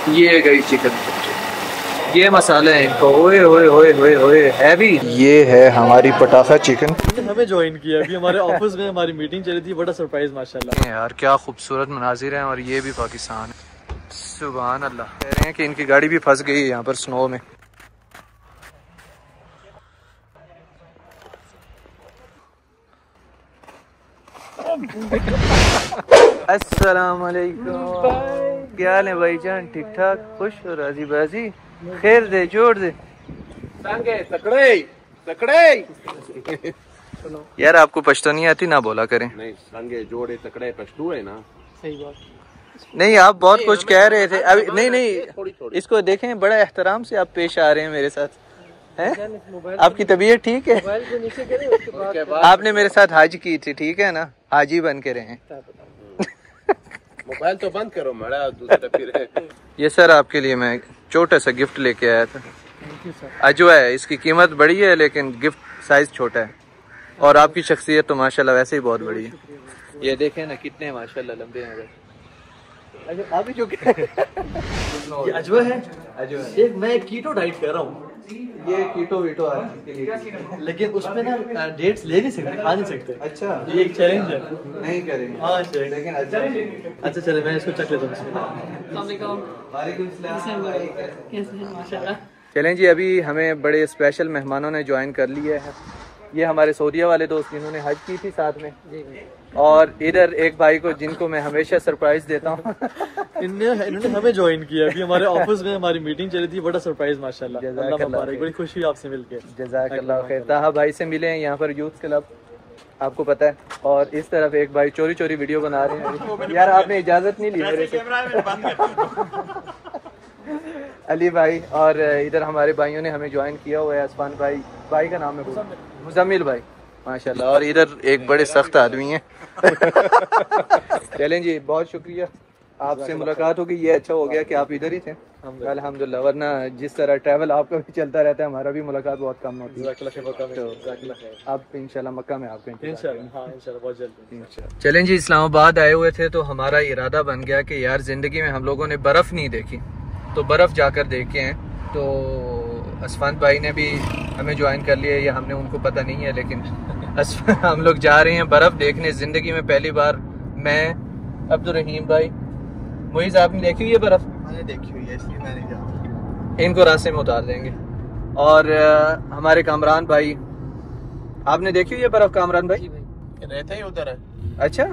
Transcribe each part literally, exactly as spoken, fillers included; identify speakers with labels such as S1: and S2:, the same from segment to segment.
S1: ये गई चिकन, ये मसाले हैं इनको, ओए ओए ओए ओए ओए हैवी। ये है हमारी पटाखा चिकन।
S2: हमें ज्वाइन किया अभी हमारे ऑफिस में, हमारी मीटिंग चली थी, बड़ा सरप्राइज माशाल्लाह।
S1: यार क्या खूबसूरत मनाजिर हैं, और ये भी पाकिस्तान है। सुभान अल्लाह। कह रहे हैं कि इनकी गाड़ी भी फंस गई है यहाँ पर स्नो में। अस्सलाम वालेकुम, क्या हाल है भाईजान? ठीक ठाक, खुश हो, राजी बाजी, खैर दे जोड़ दे।
S3: तकड़े तकड़े
S1: यार आपको पश्तो नहीं आती ना, बोला करें।
S3: नहीं, संगे जोड़े तकड़े पश्तू है ना।
S2: सही बात।
S1: नहीं आप बहुत कुछ कह रहे थे अभी। नहीं नहीं, इसको देखें, बड़ा एहतराम से आप पेश आ रहे हैं मेरे साथ। हैं? आपकी तबीयत ठीक है? आपने मेरे साथ हाज की थी, ठीक है ना? हाजी बन के रहे।
S3: मोबाइल तो बंद करो मड़ा, दूसरा फिर।
S1: ये सर आपके लिए मैं छोटा सा गिफ्ट लेके आया था। अजवा है, इसकी कीमत बड़ी है लेकिन गिफ्ट साइज छोटा है, और आपकी शख्सियत तो माशाल्लाह वैसे ही बहुत बड़ी है। ये देखें ना कितने माशाल्लाह लंबे हैं।
S2: अभी जो ये अजवा है, अजवा है। एक मैं कीटो डाइट कर रहा हूँ,
S1: ये कीटो वीटो है,
S2: लेकिन उसमें ना डेट्स ले नहीं सकते, खा नहीं सकते।
S1: अच्छा,
S2: ये एक चैलेंज है।
S1: नहीं करेंगे।
S2: हाँ
S1: लेकिन अच्छा
S2: अच्छा चले, मैं इसको चख लेता हूँ।
S1: चलें जी, अभी हमें बड़े स्पेशल मेहमानों ने ज्वाइन कर लिया है। ये हमारे सऊदीया वाले दोस्त, इन्होंने हज की थी साथ में, और इधर एक भाई को जिनको मैं हमेशा सरप्राइज देता हूँ।
S2: इन्होंने इन्होंने हमें ज्वाइन किया अभी हमारे ऑफिस में, हमारी मीटिंग चली थी, बड़ा सरप्राइज माशाल्लाह। अल्लाह मुबारक, बड़ी खुशी आपसे मिलके।
S1: जज़ाकल्लाह खैर। ताहा भाई से मिले हैं यहाँ पर यूथ क्लब, आपको पता है, और इस तरफ एक भाई चोरी चोरी वीडियो बना रहे हैं। यार आपने इजाजत नहीं ली मेरे से। अली भाई, और इधर हमारे भाइयों ने हमें ज्वाइन किया हुआ है। असफान भाई, भाई का नाम है मुजम्मिल भाई माशाल्लाह, और इधर एक बड़े सख्त आदमी हैं। चलें जी, बहुत शुक्रिया, आपसे मुलाकात होगी, ये अच्छा हो गया कि आप इधर ही थे अल्हम्दुलिल्लाह, वरना जिस तरह ट्रैवल आपका भी चलता रहता है, हमारा भी मुलाकात बहुत कम होती है। तो अब इंशाल्लाह मक्का में आपको इंशाल्लाह। चलें जी, इस्लामाबाद आए हुए थे तो हमारा इरादा बन गया कि यार जिंदगी में हम लोगों ने बर्फ़ नहीं देखी, तो बर्फ़ जाकर देखे हैं। तो असफान भाई ने भी हमें ज्वाइन कर लिया, या हमने उनको पता नहीं है, लेकिन हम लोग जा रहे हैं बर्फ़ देखने। ज़िंदगी में पहली बार मैं, अब्दुर्रहीम भाई, मुइज़, आपने देखी हुई है बर्फ़?
S2: मैंने देखी हुई है, इसलिए मैं नहीं जानता।
S1: इनको रास्ते में उतार देंगे। और आ, हमारे कामरान भाई, आपने देखी हुई है बर्फ़? कामरान भाई
S3: रहते ही उधर है।
S1: अच्छा,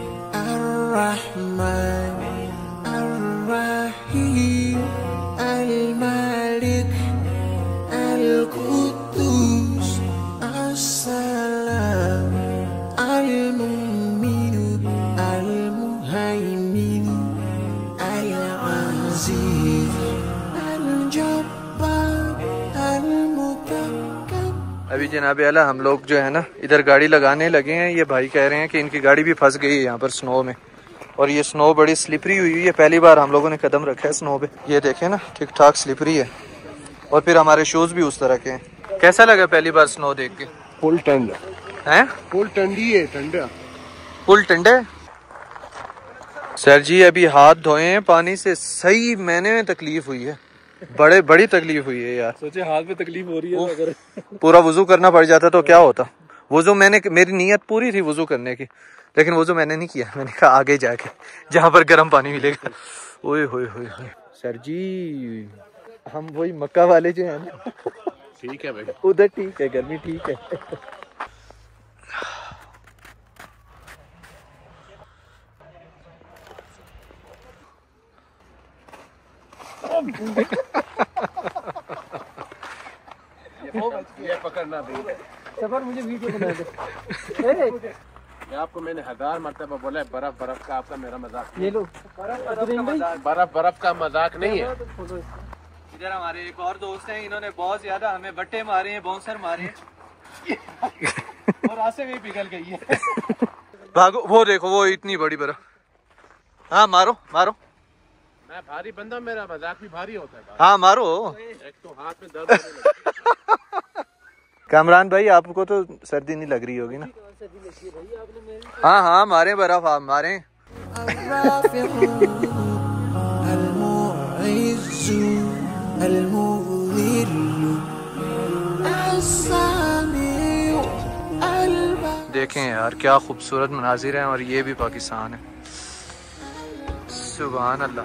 S1: अभी जनाबे आला हम लोग जो है ना इधर गाड़ी लगाने लगे हैं। ये भाई कह रहे हैं कि इनकी गाड़ी भी फंस गई है यहाँ पर स्नो में, और ये स्नो बड़ी स्लिपरी हुई हुई है। पहली बार हम लोगों ने कदम रखा है स्नो पे। ये देखें ना, ठीक ठाक स्लिपरी है, और फिर हमारे शूज भी उस तरह के हैं। कैसा लगा पहली बार स्नो देख के?
S3: फुल ठंड
S1: है,
S3: फुल ठंडी है, ठंडा
S1: फुल ठंडे। सर जी अभी हाथ धोए हैं पानी से, सही मैंने में तकलीफ हुई है, बड़े बड़ी तकलीफ हुई है यार।
S2: सोचे हाथ में तकलीफ हो रही है, अगर
S1: पूरा वुजू करना पड़ जाता तो क्या होता। वुजू मैंने, मेरी नीयत पूरी थी वुजू करने की, लेकिन वुजू मैंने नहीं किया। मैंने कहा आगे जाके जहाँ पर गर्म पानी मिलेगा। ओए होए होए होए। सर जी हम वही मक्का वाले जो है ना,
S3: ठीक है भाई,
S1: उधर ठीक है, गर्मी ठीक है।
S3: ये पकड़ना भी
S2: सफर, मुझे वीडियो बना दे।
S3: मैं आपको मैंने हजार मरतबा बोला है, बर्फ बर्फ का आपका मेरा मजाक।
S2: ये लो,
S3: बर्फ बर्फ का मजाक नहीं है।
S1: इधर हमारे एक और दोस्त हैं, इन्होंने बहुत ज्यादा हमें बट्टे मारे हैं, बाउंसर मारे हैं, और रास्ते में पिघल गई है। भागो, वो देखो वो इतनी बड़ी बर्फ। हाँ मारो मारो,
S3: मैं भारी बंदा, मेरा मजाक भी भारी होता है।
S1: हाँ मारो।
S3: एक तो हाथ में दर्द होने लगा।
S1: कामरान भाई आपको तो सर्दी नहीं लग रही होगी ना? हाँ हाँ मारे बर्फ, आप मारे। देखें यार क्या खूबसूरत मनाजिर हैं, और ये भी पाकिस्तान है। सुभान अल्लाह।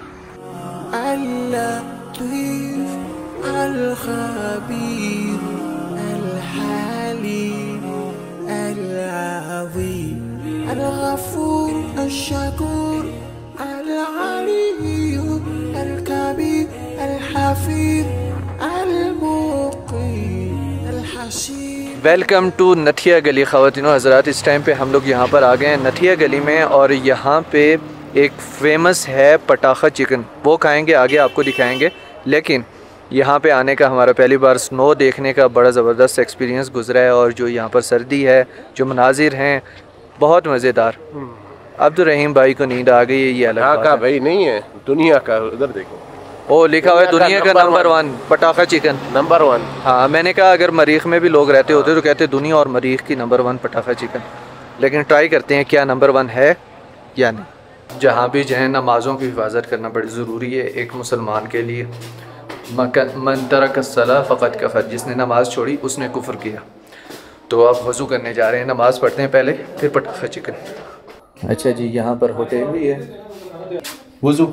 S1: वेलकम टू नथिया गली ख़वातीनो हज़रात। इस टाइम पे हम लोग यहाँ पर आ गए हैं नथिया गली में, और यहाँ पे एक फेमस है पटाखा चिकन, वो खाएंगे, आगे आपको दिखाएंगे। लेकिन यहाँ पे आने का हमारा पहली बार स्नो देखने का बड़ा ज़बरदस्त एक्सपीरियंस गुजरा है, और जो यहाँ पर सर्दी है, जो मनाजिर हैं, बहुत मज़ेदार। अब्दुर्रहीम भाई को नींद आ गई है, ये अलग बात
S3: का
S1: है।
S3: भाई नहीं है, दुनिया का। उधर देखो,
S1: ओ लिखा हुआ है दुनिया का नंबर वन पटाखा चिकन,
S3: नंबर वन।
S1: हाँ, मैंने कहा अगर मरीख में भी लोग रहते होते तो कहते दुनिया और मरीख की नंबर वन पटाखा चिकन। लेकिन ट्राई करते हैं क्या नंबर वन है या नहीं। जहाँ भी जो है नमाज़ों की हिफाजत करना बड़ी ज़रूरी है एक मुसलमान के लिए। मन तरक सला फ़क़त कफ़र, जिसने नमाज़ छोड़ी उसने कुफ्र किया। तो अब वज़ू करने जा रहे हैं, नमाज़ पढ़ते हैं पहले, फिर पटाखा चिकन। अच्छा जी, यहाँ पर होटल भी है। वज़ू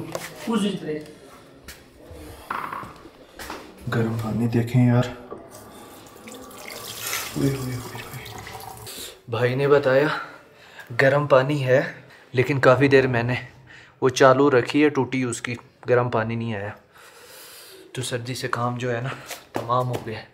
S1: गर्म पानी देखें यार। भाई ने बताया गर्म पानी है, लेकिन काफ़ी देर मैंने वो चालू रखी है, टूटी उसकी, गर्म पानी नहीं आया। तो सर्दी से काम जो है ना तमाम हो गया।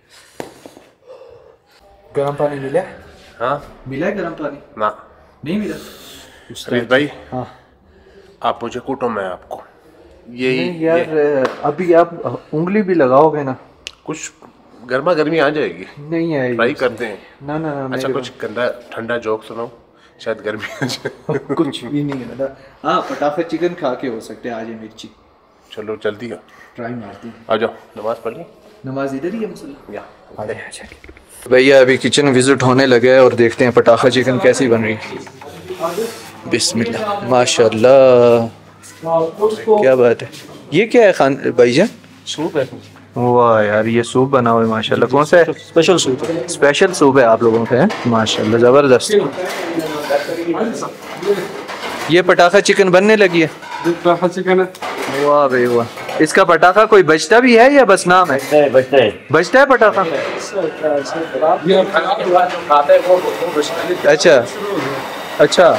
S1: गर्म पानी मिला?
S3: हाँ
S1: मिला है गर्म पानी?
S3: ना,
S1: नहीं मिला।
S3: प्लीज भाई,
S1: हाँ
S3: आप मुझे कूटो, मैं आपको ये
S1: यार ये। अभी आप उंगली भी लगाओगे ना,
S3: कुछ गर्मा गर्मी आ जाएगी।
S1: नहीं आएगी,
S3: ट्राई करते हैं।
S1: ना ना ना।
S3: अच्छा कुछ गंदा ठंडा जोक सुनाओ, शायद गर्मी आ जाए।
S1: कुछ भी नहीं है। हाँ, पटाखा चिकन खा के हो सकते हैं आज। मिर्ची
S3: चलो जल्दी आ,
S1: ट्राई मारती हैं।
S3: आ जाओ, नमाज पढ़ ली।
S1: नमाज इधर ही है मुसल्ला।
S3: या
S1: भैया अभी किचन विजिट होने लगे हैं, और देखते हैं पटाखा चिकन कैसी बन रही है। बिस्मिल्लाह, माशाल्लाह, क्या बात है। ये क्या है खान भाईजान? सूप है। वाह यार, ये सूप बना हुआ है माशाल्लाह। कौन सा है? स्पेशल सूप है। स्पेशल सूप है आप लोगों का, है माशाल्लाह, ज़बरदस्त। ये पटाखा चिकन बनने लगी है।
S3: पटाखा चिकन है।
S1: वाह भाई वाह। इसका पटाखा कोई बचता भी है या बस नाम है?
S3: बचता है,
S1: बचता है पटाखा। अच्छा अच्छा।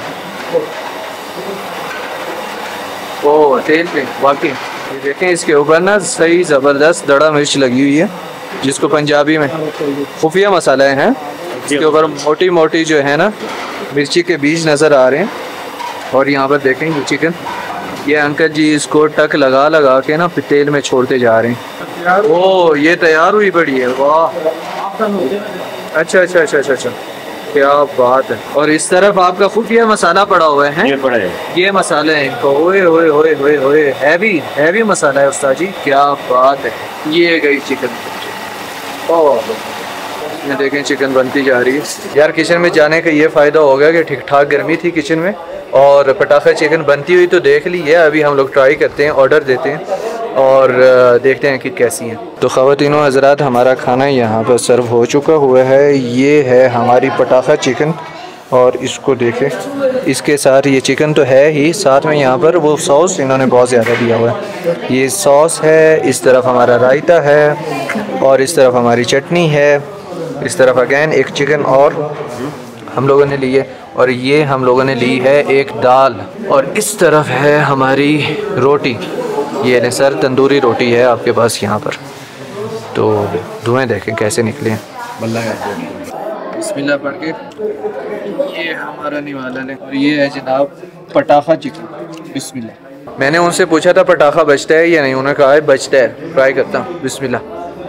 S1: ओ तेल पे वाकई। ये देखें, इसके ऊपर ना सही ज़बरदस्त दड़ा मिर्च लगी हुई है, जिसको पंजाबी में खुफिया मसाले हैं। इसके ऊपर मोटी मोटी जो है ना मिर्ची के बीज नज़र आ रहे हैं। और यहाँ पर देखें ये चिकन, ये अंकल जी इसको टक लगा लगा के ना तेल में छोड़ते जा रहे हैं। ओ ये तैयार हुई पड़ी है, वाह। अच्छा अच्छा अच्छा अच्छा अच्छा, क्या बात है। और इस तरफ आपका खुफिया मसाला पड़ा हुआ है।
S3: ये पड़ा है, ये
S1: मसाले हैं इनको। ओए ओए ओए ओए ओए, हैवी हैवी मसाला है उस्ताद जी, क्या बात है। ये गई चिकन। ओह, ये देखें चिकन बनती जा रही है यार। किचन में जाने का ये फ़ायदा हो गया कि ठीक ठाक गर्मी थी किचन में, और पटाखा चिकन बनती हुई तो देख ली है। अभी हम लोग ट्राई करते हैं, ऑर्डर देते हैं और देखते हैं कि कैसी हैं। तो ख़वातीनो हज़रात, हमारा खाना यहाँ पर सर्व हो चुका हुआ है। ये है हमारी पटाखा चिकन, और इसको देखें, इसके साथ ये चिकन तो है ही, साथ में यहाँ पर वो सॉस इन्होंने बहुत ज़्यादा दिया हुआ है। ये सॉस है, इस तरफ हमारा रायता है, और इस तरफ हमारी चटनी है, इस तरफ अगैन एक चिकन और हम लोगों ने ली है, और ये हम लोगों ने ली है एक दाल, और इस तरफ है हमारी रोटी। ये ने सर तंदूरी रोटी है आपके पास यहाँ पर। तो धुएँ देखें कैसे निकले हैं। बिस्मिल्लाह पढ़ के। ये हमारा निवाला है, और ये है जनाब पटाखा चिकन। बिस्मिल्लाह। मैंने उनसे पूछा था पटाखा बचता है या नहीं, उन्होंने कहा है बचता है। ट्राई करता हूँ। बिस्मिल्लाह।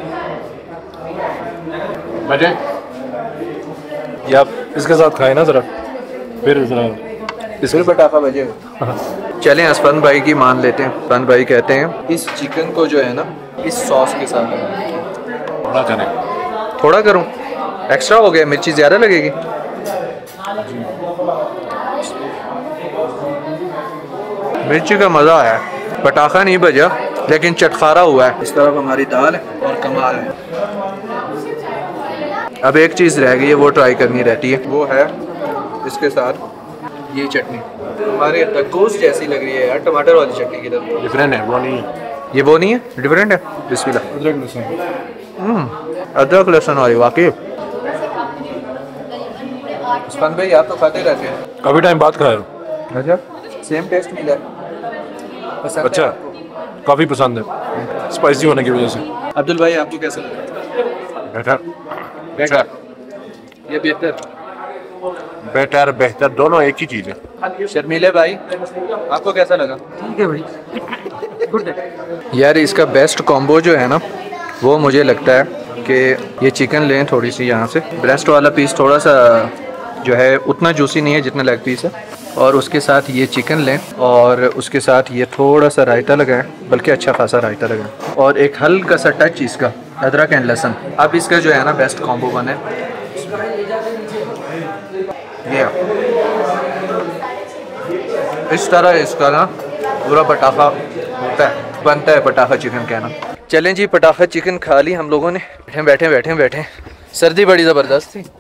S3: बजे
S2: ये आप इसके साथ खाए ना ज़रा, फिर ज़रा
S1: इसमें पटाखा बजेगा। चलें असफन भाई की मान लेते हैं। असफन भाई कहते हैं इस चिकन को जो है ना इस सॉस के साथ
S3: थोड़ा करें,
S1: थोड़ा करूं, एक्स्ट्रा हो गया, मिर्ची ज़्यादा लगेगी। मिर्ची का मज़ा आया, पटाखा नहीं बजा, लेकिन चटखारा हुआ है। इस तरफ हमारी दाल है और कमाल है। अब एक चीज़ रह गई है, वो ट्राई करनी रहती है, वो है इसके साथ ये चटनी। हमारे टकोस जैसी लग रही है यार, टमाटर वाली चटनी की तरह।
S3: डिफरेंट है, वो नहीं है।
S1: ये वो नहीं है, डिफरेंट है। बिस्मिल्लाह।
S3: अदरक लहसुन।
S1: हम्म अदरक लहसुन वाली वाकई। उस्मान भाई आप तो खाते रहते हैं।
S3: काफी टाइम बाद खाया हूँ।
S1: अच्छा, सेम टेस्ट मिला पसंद
S3: अच्छा,
S1: है
S3: काफी पसंद है स्पाइसी होने की वजह से।
S1: अब्दुल भाई आपको कैसा लगा?
S3: बेहतर
S1: बेहतर, ये बेहतर
S3: बेहतर बेहतर दोनों एक ही चीज़ है।
S1: शर्मीले भाई आपको कैसा लगा? ठीक है भाई, गुड है यार। इसका बेस्ट कॉम्बो जो है ना, वो मुझे लगता है कि ये चिकन लें थोड़ी सी यहाँ से। ब्रेस्ट वाला पीस थोड़ा सा जो है उतना जूसी नहीं है जितना लेग पीस है, और उसके साथ ये चिकन लें और उसके साथ ये थोड़ा सा रायता लगाएं, बल्कि अच्छा खासा रायता लगाएं, और एक हल्का सा टच इसका अदरक एंड लहसुन। अब इसका जो है ना बेस्ट कॉम्बो बने ये इस तरह इसका ना पूरा पटाखा होता है, बनता है पटाखा चिकन कहना। चलें जी, पटाखा चिकन खा ली हम लोगों ने। बैठे बैठे बैठे बैठे सर्दी बड़ी ज़बरदस्त थी।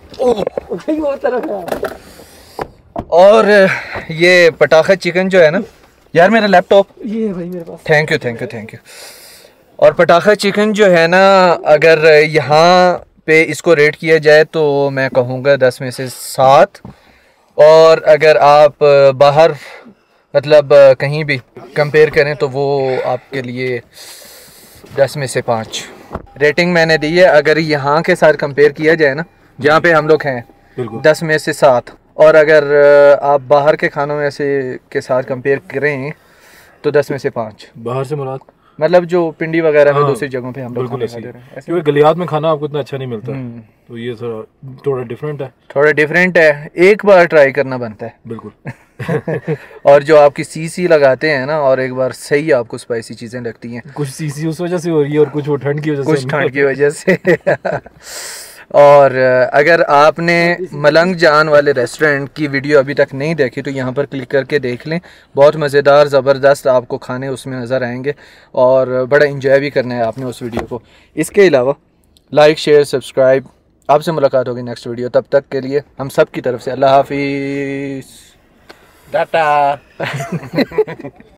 S1: और ये पटाखा चिकन जो है ना यार, मेरा लैपटॉप ये भाई मेरे पास। Thank you thank you thank you. और पटाखा चिकन जो है ना, अगर यहाँ पे इसको रेट किया जाए तो मैं कहूँगा दस में से सात, और अगर आप बाहर मतलब कहीं भी कंपेयर करें तो वो आपके लिए दस में से पाँच रेटिंग मैंने दी है। अगर यहाँ के साथ कंपेयर किया जाए ना, जहाँ पे हम लोग हैं, दस में से सात, और अगर आप बाहर के खानों में से के साथ कंपेयर करें तो दस में से पाँच।
S2: बाहर से मुराद
S1: मतलब जो पिंडी वगैरह में
S2: हाँ,
S1: दूसरी जगहों पे हम लोग खाना खा रहे हैं,
S2: क्योंकि गलियात में खाना आपको इतना अच्छा नहीं मिलता, तो ये थोड़ा थोड़ा डिफरेंट है।
S1: थोड़ा डिफरेंट है, एक बार ट्राई करना बनता है
S2: बिल्कुल।
S1: और जो आपकी सीसी लगाते हैं ना, और एक बार सही आपको स्पाइसी चीज़ें लगती हैं।
S2: कुछ सीसी उस वजह से हो रही है और कुछ वो ठंड की वजह से,
S1: कुछ ठंड की वजह से। और अगर आपने मलंग जान वाले रेस्टोरेंट की वीडियो अभी तक नहीं देखी तो यहाँ पर क्लिक करके देख लें। बहुत मज़ेदार ज़बरदस्त आपको खाने उसमें नज़र आएंगे, और बड़ा इंजॉय भी करना है आपने उस वीडियो को। इसके अलावा लाइक शेयर सब्सक्राइब। आपसे मुलाकात होगी नेक्स्ट वीडियो, तब तक के लिए हम सब की तरफ से अल्लाह हाफिज़, टाटा।